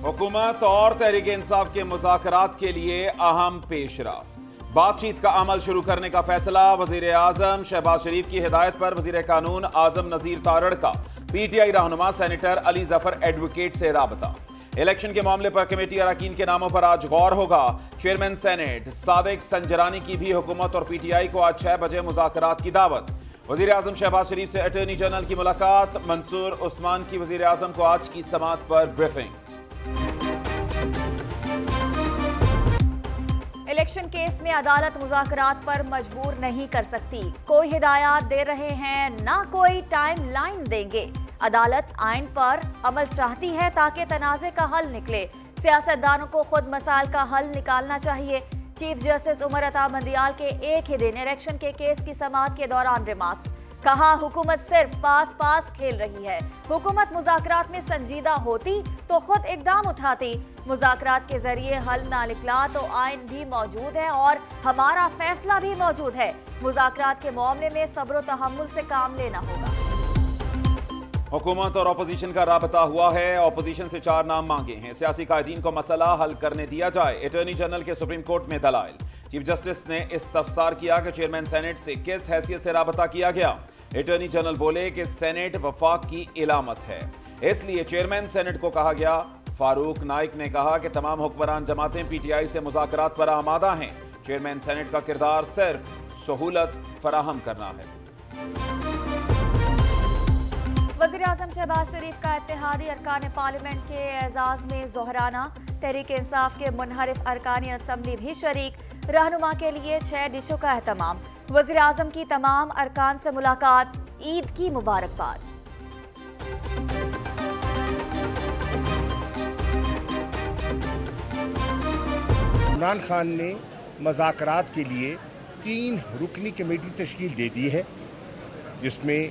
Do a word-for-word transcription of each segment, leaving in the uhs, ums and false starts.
हुकूमत और तहरीक इंसाफ के मुज़ाकरात के लिए अहम पेशरफ। बातचीत का अमल शुरू करने का फैसला। वजीर आजम शहबाज शरीफ की हिदायत पर वजीर कानून आजम नजीर तारड़ का पीटीआई रहनुमा सेनेटर अली जफर एडवोकेट से राबता। इलेक्शन के मामले पर कमेटी अरकान के नामों पर आज गौर होगा। चेयरमैन सेनेट सादिक संजरानी की भी हुकूमत और पीटीआई को आज छह बजे मुज़ाकरात की दावत। वजीर आजम शहबाज शरीफ से अटॉर्नी जनरल की मुलाकात। मंसूर उस्मान की वजीर आजम को आज की समाअत पर ब्रीफिंग। इलेक्शन केस में अदालत मुज़ाकरात पर मजबूर नहीं कर सकती। कोई हिदायत दे रहे हैं, ना कोई टाइम लाइन देंगे। अदालत आइन पर अमल चाहती है ताकि तनाज़े का हल निकले। सियासतदानों को खुद मसाइल का हल निकालना चाहिए। चीफ जस्टिस उमर अता मंदियाल के एक ही दिन इलेक्शन के केस की समाअत के दौरान रिमार्क्स। कहा, हुकूमत सिर्फ पास पास खेल रही है। हुकूमत मुज़ाकरात में संजीदा होती तो खुद इकदाम उठाती। मुज़ाकरात के जरिए हल ना निकला तो आइन भी मौजूद है और हमारा फैसला भी मौजूद है। मुज़ाकरात के मामले में सब्र व तहम्मुल से काम लेना होगा। हुकूमत और अपोजिशन का राबता हुआ है। अपोजिशन से चार नाम मांगे हैं। सियासी कायदीन को मसला हल करने दिया जाए। अटॉर्नी जनरल के सुप्रीम कोर्ट में दलाइल। चीफ जस्टिस ने इस्तफसार किया कि चेयरमैन सेनेट से किस हैसियत से राबता किया गया। अटॉर्नी जनरल बोले कि सेनेट वफाक की इलामत है, इसलिए चेयरमैन सेनेट को कहा गया। फारूक नाइक ने कहा कि तमाम हुक्मरान जमातें पीटीआई से मुज़ाकरात पर आमादा हैं। चेयरमैन सेनेट का किरदार सिर्फ सहूलत फराहम करना है। वज़ीर आज़म शहबाज शरीफ का इत्तेहादी अरकान पार्लियामेंट के एजाज में जोहराना। तहरीक इंसाफ के मुनहरिफ अरकान असम्बली भी शरीक। रहनुमा के लिए छह डिशों का एहतमाम। वज़ीर आज़म की तमाम अरकान से मुलाकात। ईद की मुबारकबाद। इमरान खान ने मुज़ाकरात के लिए तीन रुकनी कमेटी तश्कील दे दी है, जिसमें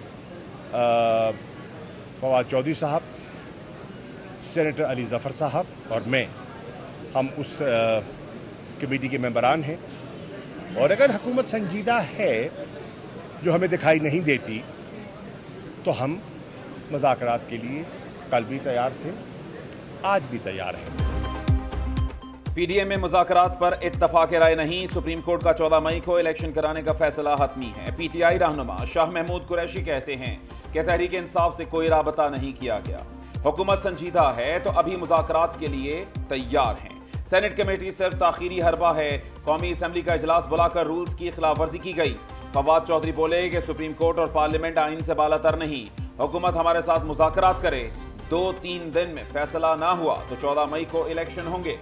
फवाद चौधरी साहब, सेनेटर अली जफर साहब और मैं, हम उस आ, कमेटी के मेंबरान हैं। और अगर हुकूमत संजीदा है, जो हमें दिखाई नहीं देती, तो हम मुज़ाकरात के लिए कल भी तैयार थे, आज भी तैयार हैं। पीडीएम में मुज़ाकरात पर इत्तफाक राय नहीं। सुप्रीम कोर्ट का चौदह मई को इलेक्शन कराने का फैसला हतमी है। पीटीआई रहनुमा शाह महमूद कुरैशी कहते हैं कि तहरीक इंसाफ से कोई राबता नहीं किया गया। हुकूमत संजीदा है तो अभी मुज़ाकरात के लिए तैयार हैं। सेनेट कमेटी सिर्फ ताखीरी हरबा है। कौमी असम्बली का इजलास बुलाकर रूल्स की खिलाफ वर्जी की गई। फवाद चौधरी बोले कि सुप्रीम कोर्ट और पार्लियामेंट आइन से बालातर नहीं। हुकूमत हमारे साथ मुज़ाकरात करे। दो तीन दिन में फैसला ना हुआ तो चौदह मई को इलेक्शन होंगे।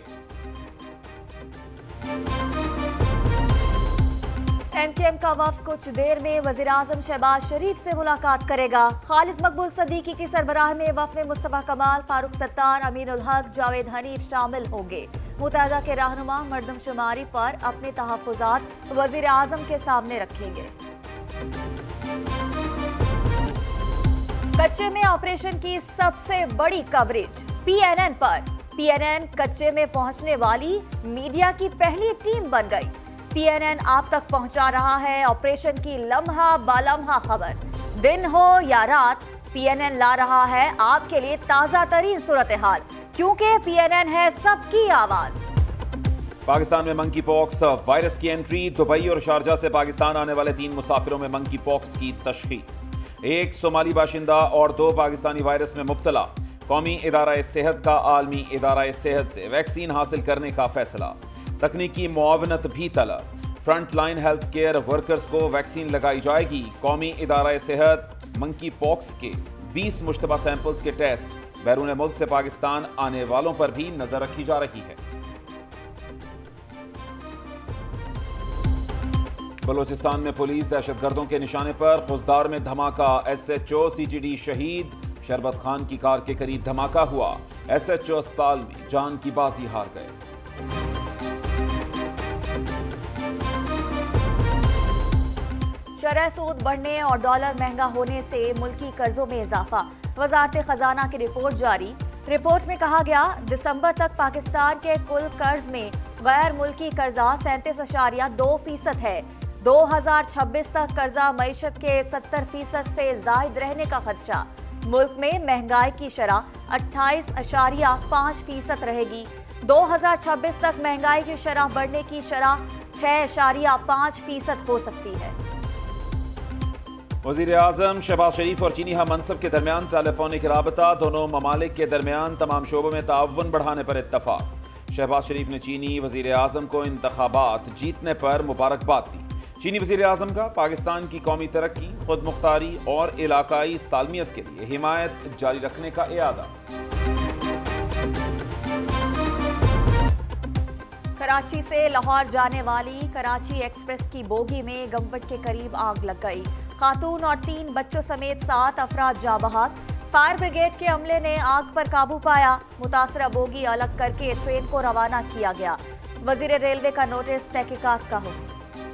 एमकेएम का वफ्द कुछ देर में वज़ीर आज़म शहबाज शरीफ से मुलाकात करेगा। खालिद मकबूल सदीकी की सरबराह में वफ्द में मुस्तफा कमाल, फारूक सत्तार, अमीन उल हक, जावेद हनीफ शामिल होंगे। मुत्तहदा के रहनुमा मर्दमशुमारी पर अपने तहफ़्फ़ुज़ात वज़ीर आज़म के सामने रखेंगे। कच्चे में ऑपरेशन की सबसे बड़ी कवरेज पीएनएन पर। पीएनएन कच्चे में पहुंचने वाली मीडिया की पहली टीम बन गई। पीएनएन आप तक पहुंचा रहा है ऑपरेशन की लम्हा बालम्हा खबर। दिन हो या रात, पीएनएन ला रहा है आपके लिए ताजा तरीन सूरत हाल, क्योंकि पीएनएन है सबकी आवाज। पाकिस्तान में मंकी पॉक्स वायरस की एंट्री। दुबई और शारजा से पाकिस्तान आने वाले तीन मुसाफिरों में मंकी पॉक्स की तशखीस। एक सोमाली बाशिंदा और दो पाकिस्तानी वायरस में मुब्तला। कौमी इदारा सेहत का आलमी इदारा सेहत से वैक्सीन हासिल करने का फैसला। तकनीकी मुआवनत भी तलब। Front line health care workers को वैक्सीन लगाई जाएगी। कौमी इदारा सेहत मंकी पॉक्स के बीस मुश्तबा सैंपल्स के टेस्ट। बैरून मुल्क से पाकिस्तान आने वालों पर भी नजर रखी जा रही है। बलोचिस्तान में पुलिस दहशतगर्दों के निशाने पर। खुजदार में धमाका। एसएचओ सीटीडी शहीद। शरबत खान की कार के करीब धमाका हुआ। एसएचओ अस्पताल में जान की बाजी हार गए। शरह सूद बढ़ने और डॉलर महंगा होने से मुल्की कर्जों में इजाफा। वजारत खजाना की रिपोर्ट जारी। रिपोर्ट में कहा गया, दिसंबर तक पाकिस्तान के कुल कर्ज में गैर मुल्की कर्जा सैंतीस अशारिया दो फीसद है। दो हजार छब्बीस तक कर्जा मईशत के सत्तर फीसद से जायद रहने का खदशा। मुल्क में महंगाई की शरह अट्ठाईस अशारिया पाँच फीसद रहेगी। दो हजार छब्बीस तक महंगाई की शरह बढ़ने की शरह छह अशारिया पाँच फीसद हो सकती है। वज़ीर आज़म शहबाज शरीफ और चीनी हम मनसब के दरमियान टेलीफोनिक राबता, दोनों ममालिक के दरमियान तमाम शोबों में ताउन बढ़ाने पर इत्तफाक। शहबाज शरीफ ने चीनी वज़ीर आज़म को इंतखाबात जीतने पर मुबारकबाद दी। चीनी वज़ीर आज़म का पाकिस्तान की कौमी तरक्की, खुद मुख्तारी और इलाकाई सालमियत के लिए हिमायत जारी रखने का इरादा। कराची से लाहौर जाने वाली कराची एक्सप्रेस की बोगी में गंबट के करीब आग लग गई। खातून और तीन बच्चों समेत सात अफराद जाँ बहक। फायर ब्रिगेड के अमले ने आग पर काबू पाया। मुतासरा बोगी अलग करके ट्रेन को रवाना किया गया। वजीर रेलवे का नोटिस तहकीकात का हो।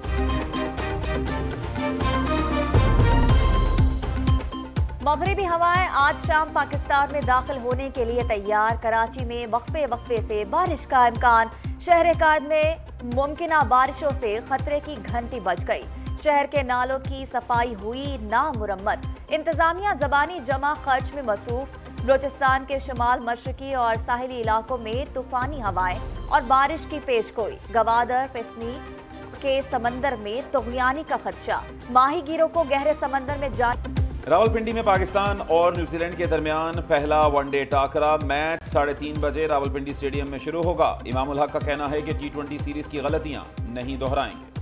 मगरिबी हवाएं आज शाम पाकिस्तान में दाखिल होने के लिए तैयार। कराची में वक्फे वक्फे से बारिश का इम्कान। शहर कायद में मुमकिना बारिशों से खतरे की घंटी बज गई। शहर के नालों की सफाई हुई नामुरम्मत। इंतजामिया जबानी जमा खर्च में मसरूफ। बलोचिस्तान के शुमाल मशरकी और साहिली इलाकों में तूफानी हवाएं और बारिश की पेशगोई। गवादर पेसनी के समंदर में तुगयानी का खदशा। माहीगीरों को गहरे समंदर में जाने। रावलपिंडी में पाकिस्तान और न्यूजीलैंड के दरमियान पहला वनडे टाकरा मैच साढ़े तीन बजे रावलपिंडी स्टेडियम में शुरू होगा। इमामुल हक का कहना है कि टी ट्वेंटी सीरीज की गलतियां नहीं दोहराएंगे।